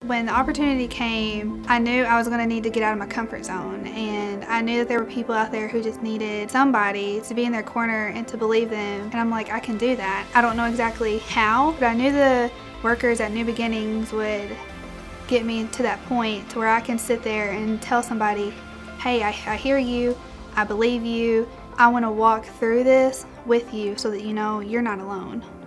When the opportunity came, I knew I was going to need to get out of my comfort zone, and I knew that there were people out there who just needed somebody to be in their corner and to believe them, and I'm like, I can do that. I don't know exactly how, but I knew the workers at New Beginnings would get me to that point to where I can sit there and tell somebody, hey, I hear you, I believe you, I want to walk through this with you so that you know you're not alone.